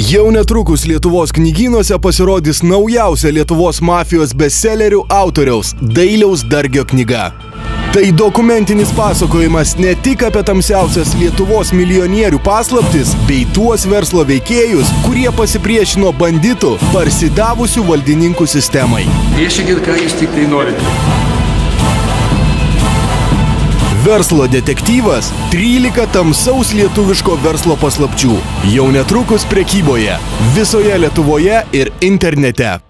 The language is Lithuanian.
Jau netrukus Lietuvos knygynuose pasirodys naujausia Lietuvos mafijos bestsellerių autoriaus Dailiaus Dargio knyga. Tai dokumentinis pasakojimas ne tik apie tamsiausias Lietuvos milijonierių paslaptis, bei tuos verslo veikėjus, kurie pasipriešino banditų, parsidavusių valdininkų sistemai. Piešykit, ką jūs tik tai norite. Verslo detektyvas 13 tamsaus lietuviško verslo paslapčių. Jau netrukus prekyboje, visoje Lietuvoje ir internete.